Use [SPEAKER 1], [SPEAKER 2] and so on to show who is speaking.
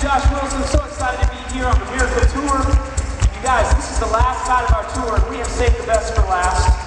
[SPEAKER 1] Josh Wilson. I'm so excited to be here on the Miracle Tour. You guys, this is the last night of our tour, and we have saved the best for last.